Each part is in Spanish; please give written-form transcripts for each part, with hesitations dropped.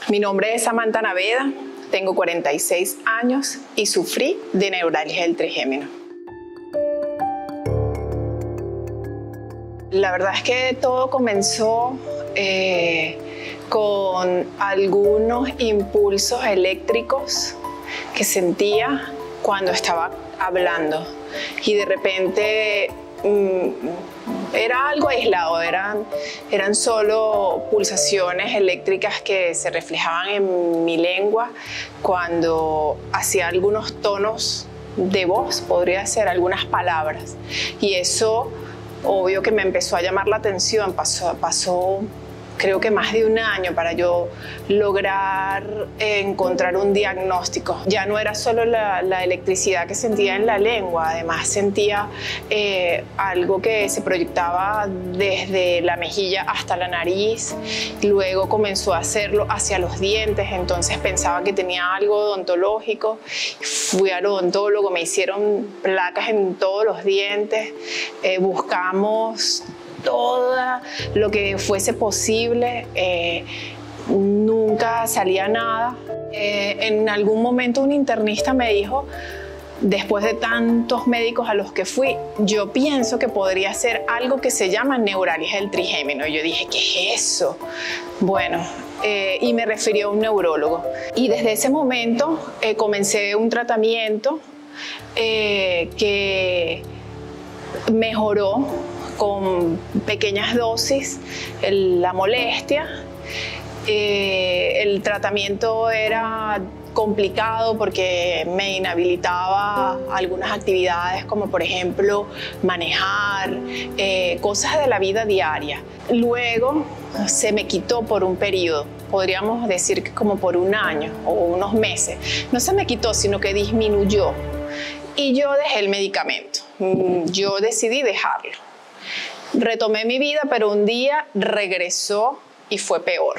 Mi nombre es Samantha Naveda, tengo 46 años y sufrí de neuralgia del trigémino. La verdad es que todo comenzó con algunos impulsos eléctricos que sentía cuando estaba hablando y de repente era algo aislado, eran solo pulsaciones eléctricas que se reflejaban en mi lengua cuando hacía algunos tonos de voz, podría ser algunas palabras, y eso obvio que me empezó a llamar la atención. Pasó creo que más de un año para yo lograr encontrar un diagnóstico. Ya no era solo la electricidad que sentía en la lengua, además sentía algo que se proyectaba desde la mejilla hasta la nariz, luego comenzó a hacerlo hacia los dientes, entonces pensaba que tenía algo odontológico. Fui al odontólogo, me hicieron placas en todos los dientes, buscamos todo lo que fuese posible, nunca salía nada. En algún momento un internista me dijo, después de tantos médicos a los que fui, yo pienso que podría ser algo que se llama neuralgia del trigémino. Y yo dije, ¿qué es eso? Bueno, y me refirió a un neurólogo. Y desde ese momento comencé un tratamiento que mejoró con pequeñas dosis la molestia. El tratamiento era complicado porque me inhabilitaba algunas actividades como por ejemplo manejar, cosas de la vida diaria. Luego se me quitó por un periodo, podríamos decir que como por un año o unos meses. No se me quitó, sino que disminuyó y yo dejé el medicamento. Yo decidí dejarlo. Retomé mi vida, pero un día regresó y fue peor.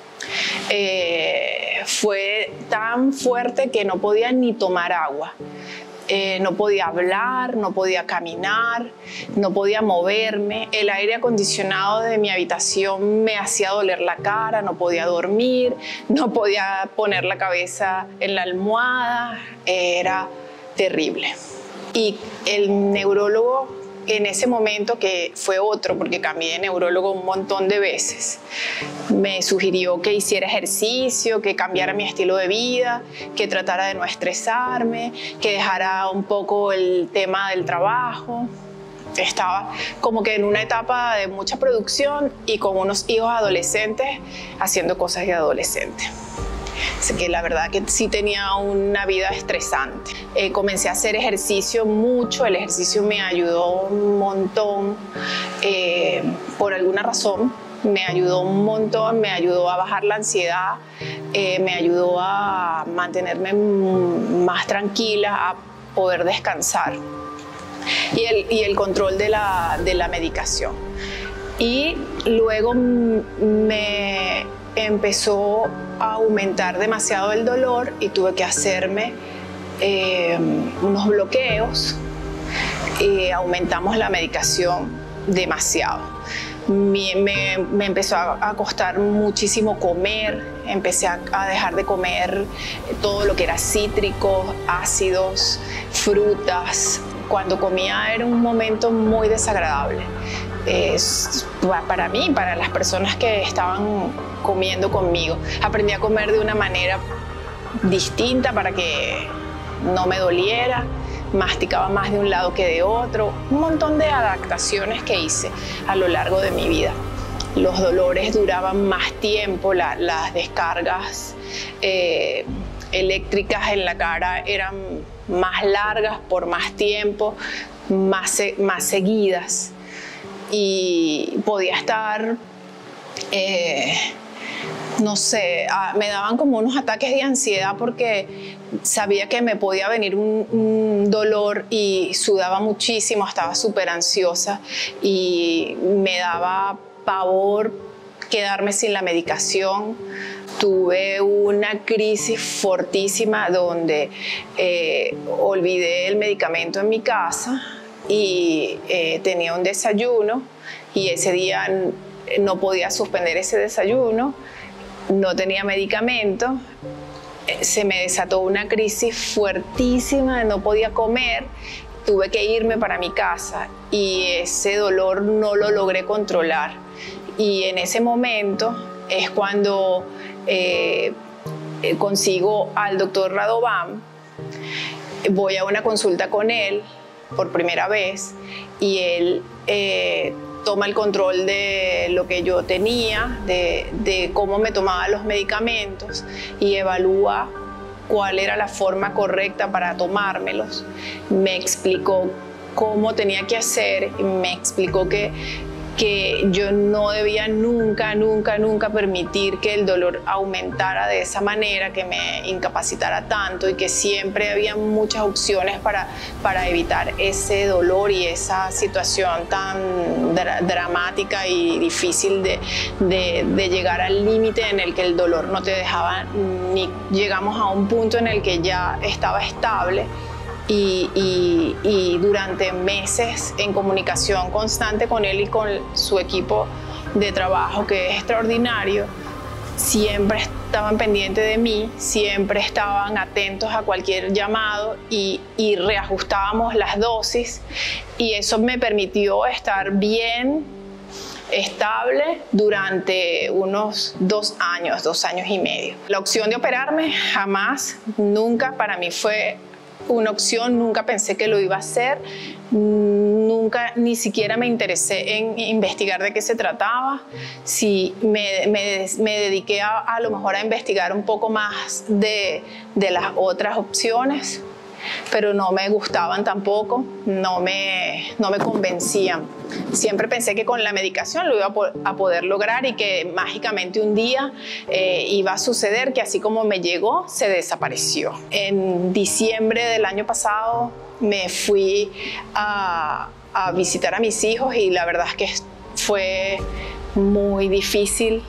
Fue tan fuerte que no podía ni tomar agua. No podía hablar, no podía caminar, no podía moverme. El aire acondicionado de mi habitación me hacía doler la cara, no podía dormir, no podía poner la cabeza en la almohada. Era terrible. Y el neurólogo en ese momento, que fue otro, porque cambié de neurólogo un montón de veces, me sugirió que hiciera ejercicio, que cambiara mi estilo de vida, que tratara de no estresarme, que dejara un poco el tema del trabajo. Estaba como que en una etapa de mucha producción y con unos hijos adolescentes haciendo cosas de adolescente. Así que la verdad que sí tenía una vida estresante. Comencé a hacer ejercicio mucho, el ejercicio me ayudó un montón, por alguna razón me ayudó un montón, me ayudó a bajar la ansiedad, me ayudó a mantenerme más tranquila, a poder descansar y el control de la medicación. Y luego me empezó a aumentar demasiado el dolor y tuve que hacerme unos bloqueos. Aumentamos la medicación demasiado. Me empezó a costar muchísimo comer, empecé a dejar de comer todo lo que era cítricos, ácidos, frutas. Cuando comía era un momento muy desagradable. Para mí, para las personas que estaban comiendo conmigo. Aprendí a comer de una manera distinta para que no me doliera, masticaba más de un lado que de otro, un montón de adaptaciones que hice a lo largo de mi vida. Los dolores duraban más tiempo, las descargas eléctricas en la cara eran más largas por más tiempo, más seguidas. Y podía estar, no sé, me daban como unos ataques de ansiedad porque sabía que me podía venir un dolor y sudaba muchísimo, estaba súper ansiosa y me daba pavor quedarme sin la medicación. Tuve una crisis fortísima donde olvidé el medicamento en mi casa y tenía un desayuno y ese día no podía suspender ese desayuno no tenía medicamento, se me desató una crisis fuertísima, no podía comer, tuve que irme para mi casa y ese dolor no lo logré controlar. Y en ese momento es cuando consigo al doctor Radovan, voy a una consulta con él por primera vez y él toma el control de lo que yo tenía, de cómo me tomaba los medicamentos y evalúa cuál era la forma correcta para tomármelos. Me explicó cómo tenía que hacer y me explicó que yo no debía nunca permitir que el dolor aumentara de esa manera, que me incapacitara tanto y que siempre había muchas opciones para evitar ese dolor y esa situación tan dramática y difícil de llegar al límite en el que el dolor no te dejaba ni llegamos a un punto en el que ya estaba estable. Y durante meses en comunicación constante con él y con su equipo de trabajo, que es extraordinario, siempre estaban pendientes de mí, siempre estaban atentos a cualquier llamado y reajustábamos las dosis y eso me permitió estar bien estable durante unos 2 años y medio. La opción de operarme jamás, nunca para mí fue una opción, nunca pensé que lo iba a hacer, nunca ni siquiera me interesé en investigar de qué se trataba. Sí, me dediqué a lo mejor a investigar un poco más de las otras opciones, pero no me gustaban tampoco, no me convencían. Siempre pensé que con la medicación lo iba a poder lograr y que mágicamente un día iba a suceder que así como me llegó, se desapareció. En diciembre del año pasado me fui a visitar a mis hijos y la verdad es que fue muy difícil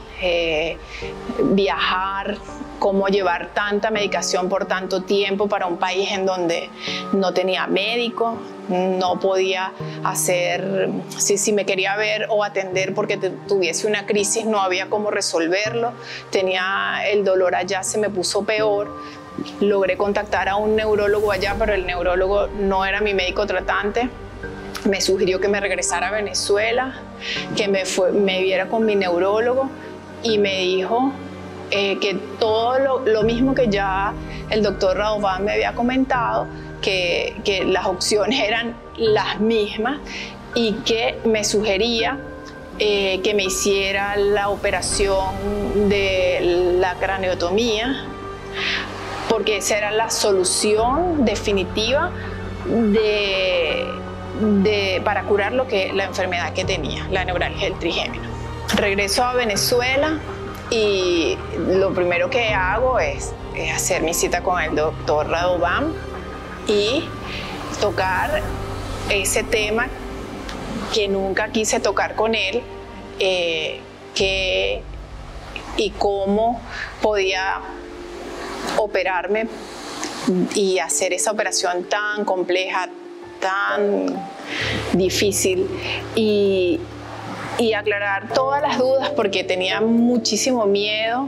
viajar, cómo llevar tanta medicación por tanto tiempo para un país en donde no tenía médico, no podía hacer, si me quería ver o atender porque tuviese una crisis, no había cómo resolverlo, tenía el dolor allá, se me puso peor. Logré contactar a un neurólogo allá, pero el neurólogo no era mi médico tratante. Me sugirió que me regresara a Venezuela, que me viera con mi neurólogo y me dijo que todo lo mismo que ya el doctor Radovan me había comentado, que las opciones eran las mismas y que me sugería que me hiciera la operación de la craneotomía, porque esa era la solución definitiva para curar la enfermedad que tenía, la neuralgia del trigémino. Regreso a Venezuela y lo primero que hago es hacer mi cita con el doctor Radovan y tocar ese tema que nunca quise tocar con él, y cómo podía operarme y hacer esa operación tan compleja, tan difícil y aclarar todas las dudas porque tenía muchísimo miedo.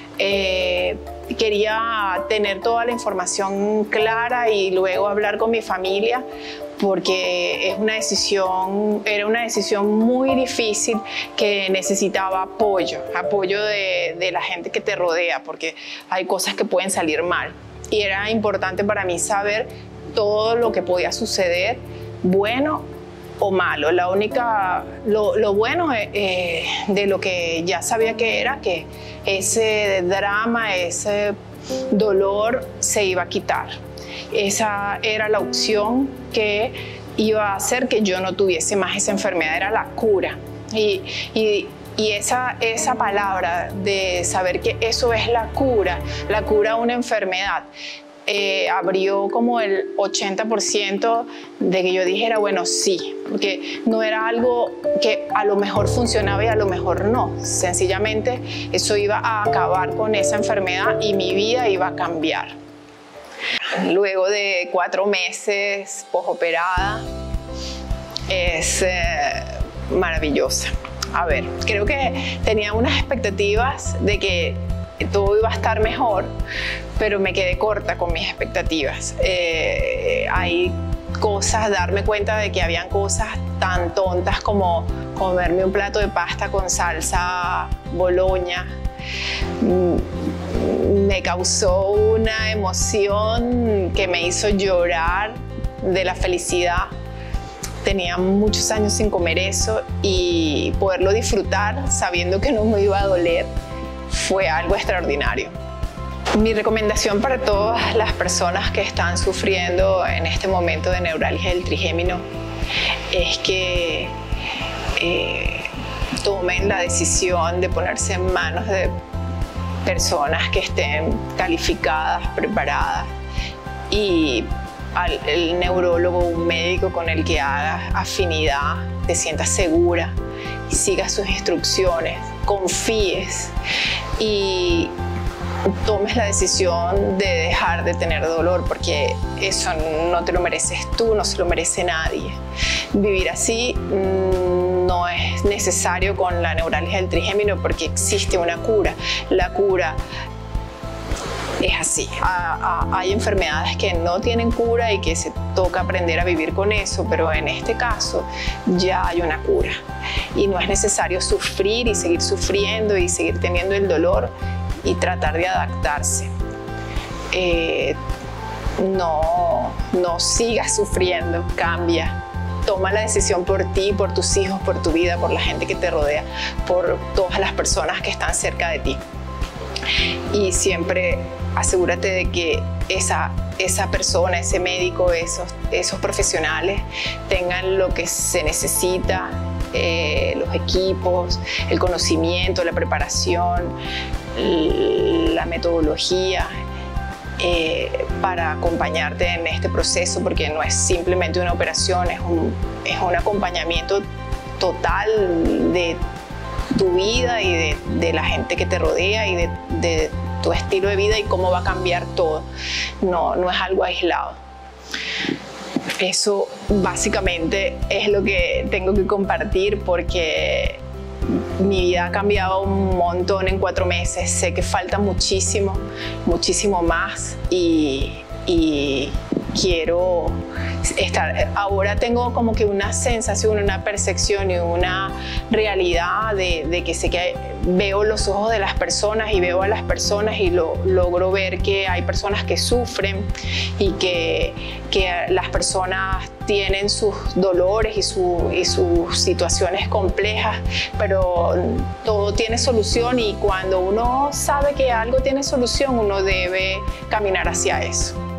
Quería tener toda la información clara y luego hablar con mi familia porque era una decisión muy difícil que necesitaba apoyo de la gente que te rodea porque hay cosas que pueden salir mal y era importante para mí saber todo lo que podía suceder, bueno o malo. Lo bueno de lo que ya sabía que era que ese drama, ese dolor se iba a quitar. Esa era la opción que iba a hacer que yo no tuviese más esa enfermedad, era la cura. Y esa palabra de saber que eso es la cura a una enfermedad, abrió como el 80% de que yo dijera, bueno, sí, porque no era algo que a lo mejor funcionaba y a lo mejor no. Sencillamente eso iba a acabar con esa enfermedad y mi vida iba a cambiar. Luego de 4 meses posoperada, es maravillosa. A ver, creo que tenía unas expectativas de que todo iba a estar mejor, pero me quedé corta con mis expectativas. Hay cosas, darme cuenta de que habían cosas tan tontas como comerme un plato de pasta con salsa Boloña. Me causó una emoción que me hizo llorar de la felicidad. Tenía muchos años sin comer eso y poderlo disfrutar sabiendo que no me iba a doler fue algo extraordinario. Mi recomendación para todas las personas que están sufriendo en este momento de neuralgia del trigémino es que tomen la decisión de ponerse en manos de personas que estén calificadas, preparadas, y el neurólogo, un médico con el que hagas afinidad, te sientas segura y sigas sus instrucciones, confíes y tomes la decisión de dejar de tener dolor, porque eso no te lo mereces tú, no se lo merece nadie. Vivir así no es necesario con la neuralgia del trigémino porque existe una cura. La cura es así. Hay enfermedades que no tienen cura y que se toca aprender a vivir con eso, pero en este caso ya hay una cura y no es necesario sufrir y seguir sufriendo y seguir teniendo el dolor y tratar de adaptarse. No sigas sufriendo, cambia. Toma la decisión por ti, por tus hijos, por tu vida, por la gente que te rodea, por todas las personas que están cerca de ti. Y siempre asegúrate de que esa persona, ese médico, esos profesionales tengan lo que se necesita, los equipos, el conocimiento, la preparación, la metodología para acompañarte en este proceso, porque no es simplemente una operación, es un acompañamiento total de tu vida y de la gente que te rodea y de tu estilo de vida y cómo va a cambiar todo. No es algo aislado. Eso básicamente es lo que tengo que compartir, porque mi vida ha cambiado un montón en 4 meses. Sé que falta muchísimo, muchísimo más y quiero estar. Ahora tengo como que una sensación, una percepción y una realidad de que sé que veo los ojos de las personas y veo a las personas y logro ver que hay personas que sufren y que las personas tienen sus dolores y sus situaciones complejas, pero todo tiene solución, y cuando uno sabe que algo tiene solución, uno debe caminar hacia eso.